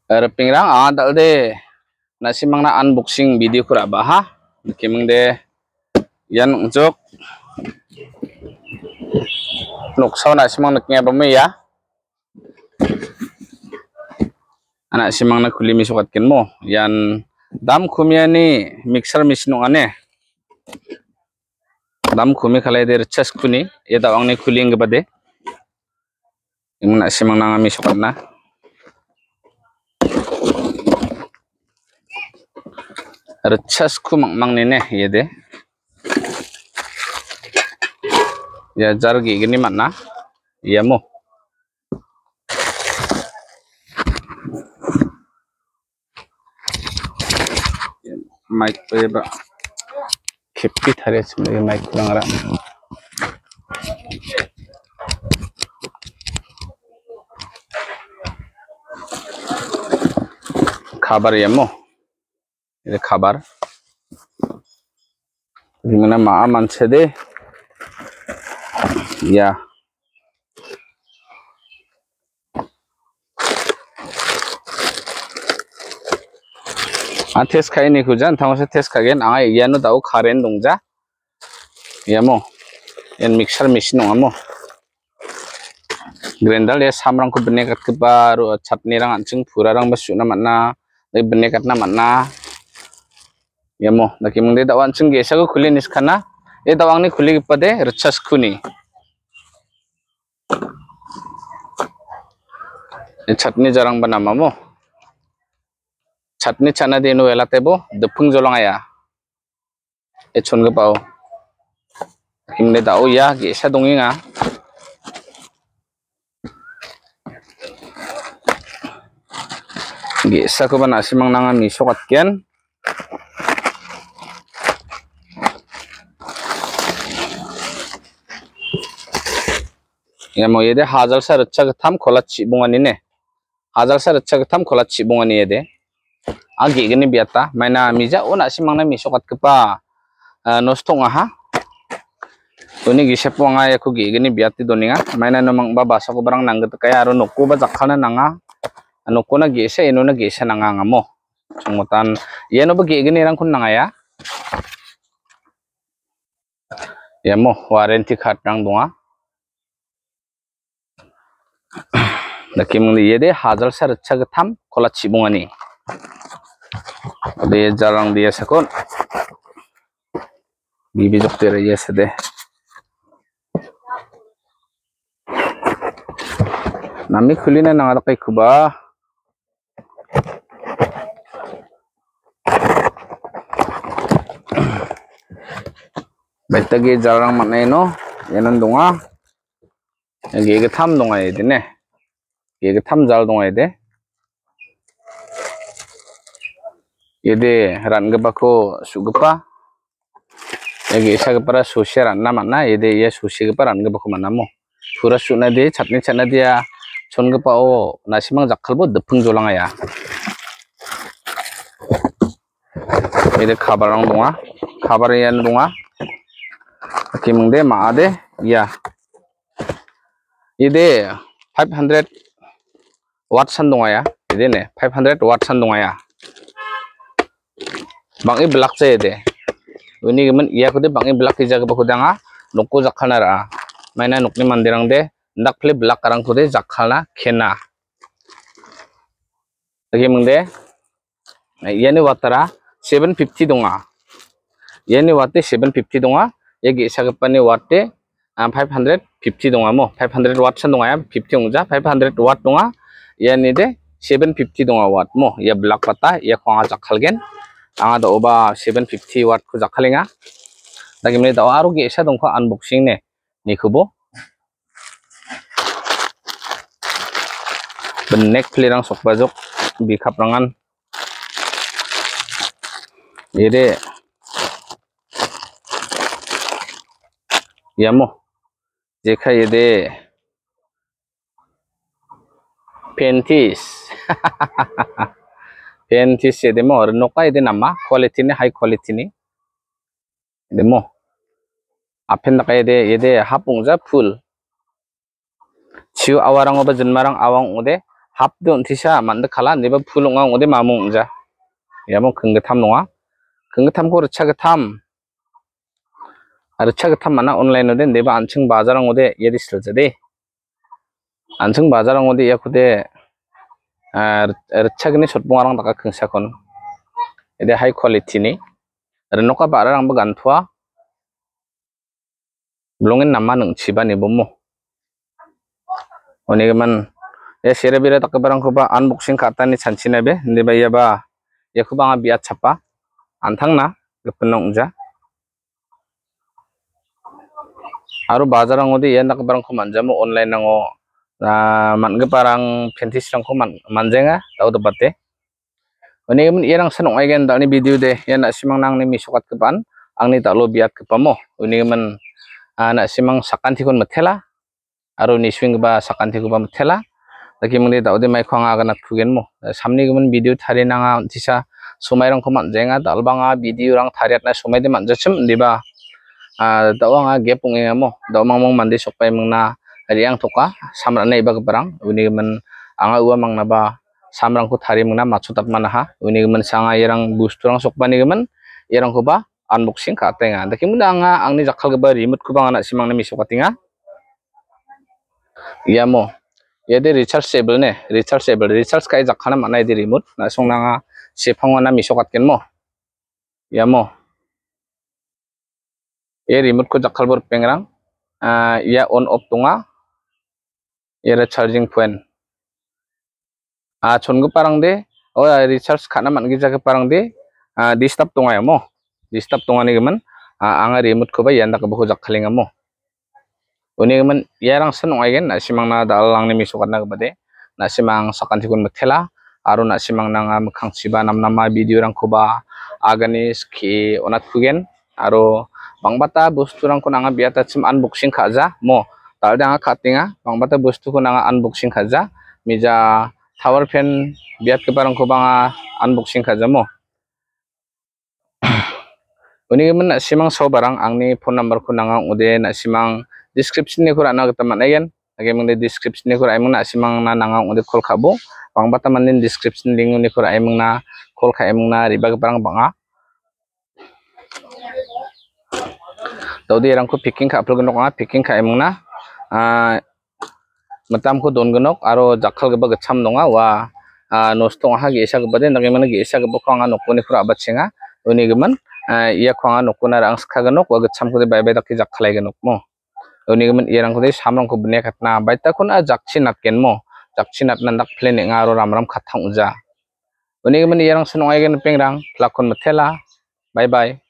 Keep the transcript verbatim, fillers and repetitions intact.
Erpingrang ah dalde nasi mangna unboxing video kura baha kimeng de yan unjuk nuksaw nasi mang naknya bame ya anak si mang na kuli misukat ken mo yan dam khumia ni mixer machine ane dam khumi khalai de chas kuni ye dawang ni kuli ng bade imna si mang na misukat na Recas ku mang mang nene ye de ya jargi gini mana ya mo mic pe ba kepi thare sebagai mic langara kabar ya mo ini kabar gimana maa manse de ya ah tes kai ni kujan tang se tes kagen angai ya no dau karen dongja ya mo en mixer machine nong amo grinder ya samrang ko bene kat ke baru chutney rang ancing pura rang basu na mana de bene kat na mana ya mo naki mung de dawan chung ge sa ko khuli nis khana e dawang ni khuli pade rachas khuni e chutney jarang banama mo chutney chana de no elate bo depung jolanga ya e chon ge pao himne dau ya ge sa donginga ge sa ko bana simang nanga mi sokat ken ya mo yede hajar sa racha tham khola chibungani ne hajar sa racha tham khola chibungani yede agi gini biata maina mija ona simangna misokat kepa nostong aha toni gisepong ya ku gi gini biati doninga maina nomang ba basa ko barang nangget kaya aro nokku ba jakhana nanga nokku na gese eno na gese nanga ngamo sumutan yeno ba gi gini rang kun nanga ya ya mo warranty card rang donga nakim yede hajar sa racha tham khola chibungani de jarang dia sakon bibi jokter ya sede nami khulina nanga kai kuba betagi jarang manai no yanan donga ge ge tham donga yede ne ge ge tham jal donga yede yede ran ge bako sugpa yage isa ge para sushi ran na mana yede ya sushi ge para ran ge bako mana mo pura suna de chutney chana dia chon ge pao nasimang jakhal bo depung jolanga ya yede khabar rang donga khabar yan donga kimung de ma de ya yede five hundred watt san donga ya yede ne five hundred watt san donga ya bangi black che de uni gemen iya ko de bangi black ija ge bakudanga nokko jakhana ra maina nokni mandirang de ndak phle black karang ko de jakhana khena kimung de yani watara seven fifty donga yani watte seven fifty donga yagi isa ge pani watte five hundred fifty donga mo five hundred watt san donga ya fifty ungja five hundred watt donga yani de seven fifty donga watt mo ya black pata ya khonga jakhalgen anga da oba seven fifty watt ko jakhalinga dagi me da aro ge isa dongkho unboxing ne nikubo benek plirang sokbajok bikap rangan yede yamo jekha yede pentis pentis yede mo noka yede nama quality ni high quality ni yede mo apen naka yede yede hapungja full chiu awarang oba jenmarang awang ode hap don tisa manda khala neba phulunga ngode mamung ja yamo khenggetam nonga khenggetam ko rcha getam rcha getam mana online ode neba anching bazarang ode yedi silzade anching bazarang ode yakude rcha gni sotbungarang taka khengsa kon ede high quality ni renoka bararang bagantua blongin nama nung chiba ni bomo oni man ya sere bira tak barang ko ba unboxing kata ni chanchina be ndi ba ya ba ya ko ba biat chapa antang na gepenong ja aru bazarang odi ya nak barang ko manjamu online nango man ge barang pentis rang ko man manjenga tau de bate oni men irang sanong ai gen dal ni video de ya na simang nang ni misukat ke ban ang ni talo biat ke pamo oni men na simang sakanti kon mathela aru ni swing ba sakanti ko ba mathela lagi mengdi tau de mai khwanga gana thugen mo samni gumun video thari nanga tisa somai rang ko manjenga dalbanga video rang thariat na somai de manjachim diba dawanga gepung mo dawmang mong mandi sokpai mengna riang thoka samra nei ba barang uni men anga uwa mangna ba samrang ko thari mengna machutap manaha uni men sanga irang busturang sokpani gumun irang ko ba unboxing ka tenga lagi munda anga angni jakhal ga ba remote ko bangana simang na misokatinga iya mo ya de rechargeable ne rechargeable recharge kai jakhana manai de remote na songnanga sepangwa na misokat ken mo ya mo e remote ko jakhal bor pengrang ya on off tonga era charging point a chongu parang de o recharge khana man gi jaga parang de disturb tonga ya mo disturb tonga ni gaman anga remote ko ba yanda ka bo jakhalinga mo uni man yarang sanong aigen na simang na dalang ni misukat na gabade na simang sakanti kun mathela aro na simang na mukhang chiba nam nama video rang koba aganis ki onat kugen aro bangbata bustu rang ko nanga biata chim unboxing khaja mo talda khatinga bangbata bustu ko nanga unboxing khaja mija tower fan biat ke parang ko banga unboxing khaja mo uni man na simang so barang angni phone number ko nanga ude na simang description ni kura na gata manayan lagi mengde description ni kura ay mengna simang na nanga ude call kabo bang bata manin description link ni kura ay mengna call ka ay mengna riba barang banga daudi rang ko picking ka upload gonok nga picking ka ay mengna matam ko don gonok aro jakhal gaba gacham donga wa nosto nga gi isa gaba de lagi mena gi isa gaba ko nga nokko ni kura abatsinga uni gaman iya ko nga nokko na rang skha gonok wa gacham ko de bai bai dakki jakhalai gonok mo uni gaman irang ko de samrang ko bne khatna baita kuna jakchi natken mo jakchi natna dak plan nga ro ramram khathang uja uni gaman irang sanong ai gen pengrang lakon mathela bye bye.